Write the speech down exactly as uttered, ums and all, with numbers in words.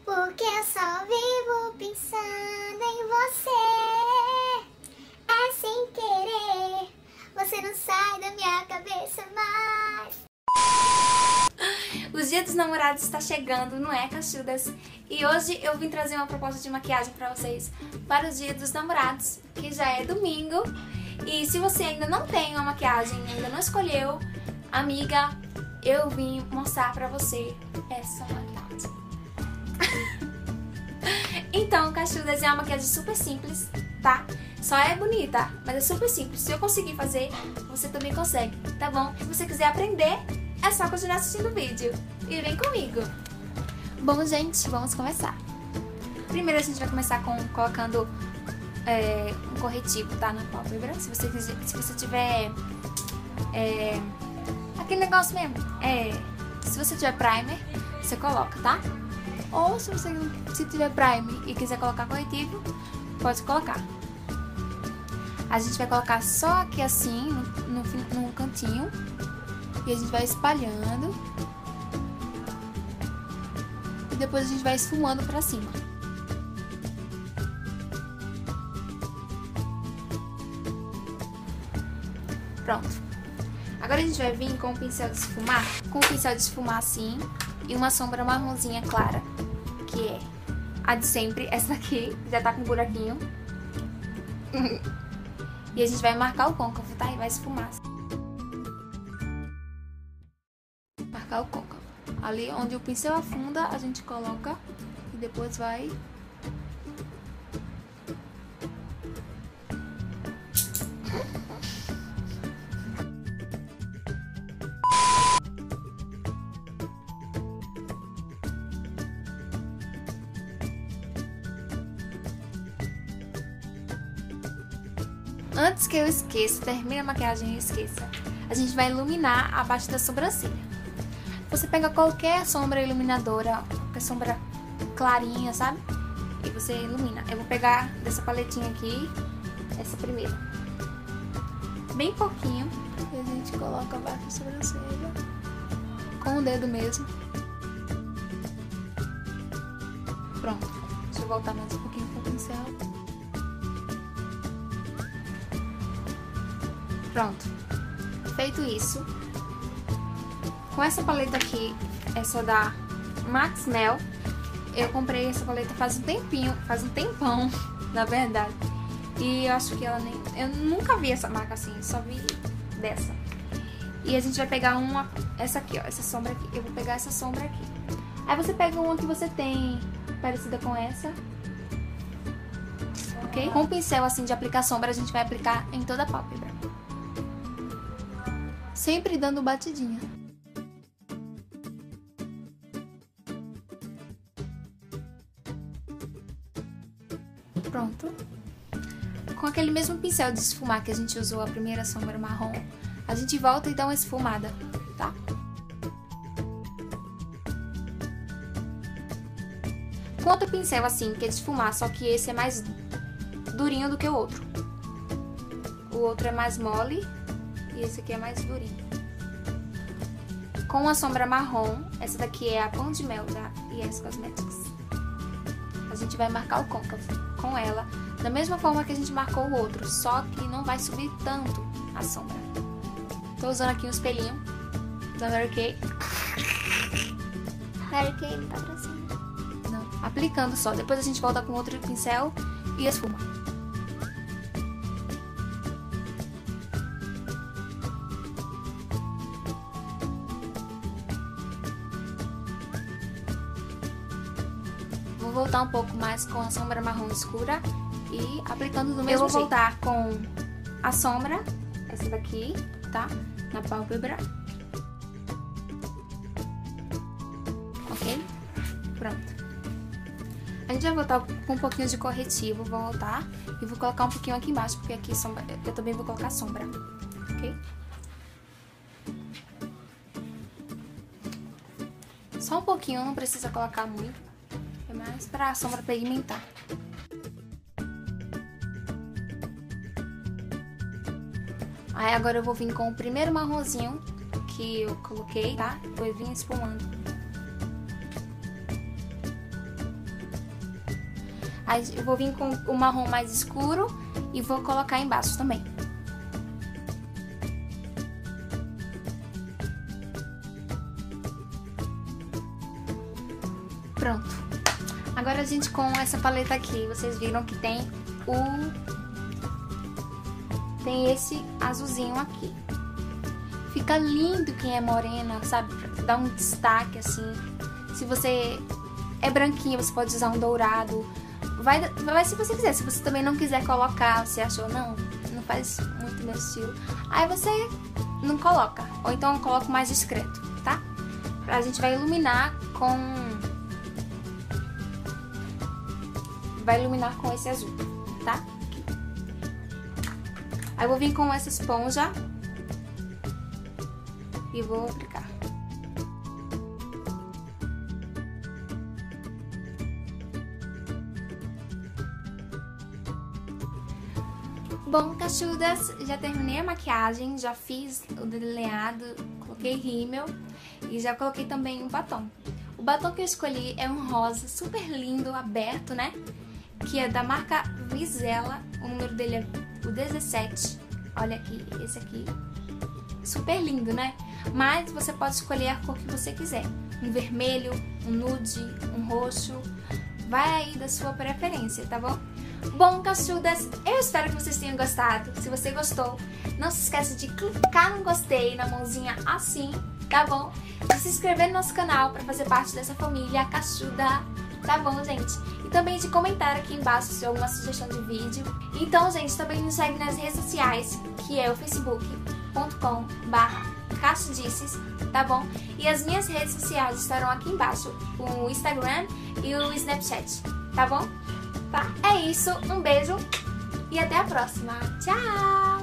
Porque eu só vivo pensando em você. É sem querer, você não sai da minha cabeça mais. Os Dias dos Namorados está chegando, não é, cachudas? E hoje eu vim trazer uma proposta de maquiagem pra vocês para os Dias dos Namorados, que já é domingo. E se você ainda não tem uma maquiagem, ainda não escolheu, amiga, eu vim mostrar pra você essa maquiagem. Então, cachudas, é uma maquiagem super simples, tá? Só é bonita, mas é super simples. Se eu conseguir fazer, você também consegue, tá bom? Se você quiser aprender, é só continuar assistindo o vídeo. E vem comigo! Bom, gente, vamos começar. Primeiro a gente vai começar com colocando é, um corretivo, tá? Na pálpebra. Se você, se você tiver é, aquele negócio mesmo, é, se você tiver primer, você coloca, tá? Ou se você se tiver primer e quiser colocar corretivo, pode colocar. A gente vai colocar só aqui assim, no, no, no cantinho. E a gente vai espalhando. E depois a gente vai esfumando pra cima. Pronto. Agora a gente vai vir com o pincel de esfumar. Com o pincel de esfumar assim. E uma sombra marronzinha clara. Que é a de sempre. Essa daqui já tá com um buraquinho. E a gente vai marcar o côncavo, tá? E vai esfumar. Marcar o côncavo. Ali onde o pincel afunda, a gente coloca e depois vai... Antes que eu esqueça, termine a maquiagem e esqueça, a gente vai iluminar abaixo da sobrancelha. Você pega qualquer sombra iluminadora, qualquer sombra clarinha, sabe? E você ilumina. Eu vou pegar dessa paletinha aqui, essa primeira. Bem pouquinho. E a gente coloca abaixo da sobrancelha. Com o dedo mesmo. Pronto. Deixa eu voltar mais um pouquinho com o pincel. Pronto. Feito isso, com essa paleta aqui, essa da Max Mel, eu comprei essa paleta faz um tempinho, faz um tempão, na verdade. E eu acho que ela nem... Eu nunca vi essa marca assim, só vi dessa. E a gente vai pegar uma... Essa aqui, ó, essa sombra aqui. Eu vou pegar essa sombra aqui. Aí você pega uma que você tem parecida com essa. Ok? Com o pincel assim de aplicar sombra, a gente vai aplicar em toda a pálpebra. Sempre dando batidinha. Pronto. Com aquele mesmo pincel de esfumar que a gente usou a primeira sombra marrom, a gente volta e dá uma esfumada, tá? Com outro pincel assim, que é de esfumar, só que esse é mais durinho do que o outro. O outro é mais mole. E esse aqui é mais durinho. Com a sombra marrom, essa daqui é a Pão de Mel da I S Cosmetics. A gente vai marcar o côncavo com ela, da mesma forma que a gente marcou o outro, só que não vai subir tanto a sombra. Tô usando aqui um espelhinho da Mary Kay. Mary Kay, não tá pra cima. Não, aplicando só. Depois a gente volta com outro pincel e esfuma. Vou voltar um pouco mais com a sombra marrom escura e aplicando do mesmo jeito. Eu vou voltar com a sombra, essa daqui, tá? Na pálpebra. Ok? Pronto. A gente vai voltar com um pouquinho de corretivo, vou voltar e vou colocar um pouquinho aqui embaixo, porque aqui sombra, eu também vou colocar sombra, ok? Só um pouquinho, não precisa colocar muito. É mais pra sombra pigmentar. Aí agora eu vou vir com o primeiro marronzinho que eu coloquei, tá? Vou vir esfumando. Aí eu vou vir com o marrom mais escuro e vou colocar embaixo também. Pronto. Agora a gente com essa paleta aqui, vocês viram que tem o... tem esse azulzinho aqui. Fica lindo quem é morena, sabe? Dá um destaque assim. Se você é branquinha, você pode usar um dourado. Vai, vai se você quiser. Se você também não quiser colocar, você achou, não, não faz muito meu estilo, aí você não coloca. Ou então eu coloco mais discreto, tá? A gente vai iluminar com... vai iluminar com esse azul, tá? Aqui. Aí eu vou vir com essa esponja e vou aplicar. Bom, cachudas, já terminei a maquiagem, já fiz o delineado, coloquei rímel e já coloquei também um batom. O batom que eu escolhi é um rosa super lindo, aberto, né? Que é da marca Vizela, o número dele é o dezessete. Olha aqui, esse aqui. Super lindo, né? Mas você pode escolher a cor que você quiser. Um vermelho, um nude, um roxo. Vai aí da sua preferência, tá bom? Bom, cachudas, eu espero que vocês tenham gostado. Se você gostou, não se esqueça de clicar no gostei, na mãozinha assim, tá bom? De se inscrever no nosso canal para fazer parte dessa família cachuda, tá bom, gente? E também de comentar aqui embaixo se alguma sugestão de vídeo. Então, gente, também nos segue nas redes sociais, que é o facebook ponto com barra cachudices, tá bom? E as minhas redes sociais estarão aqui embaixo, o Instagram e o Snapchat, tá bom? Tá? É isso, um beijo e até a próxima. Tchau!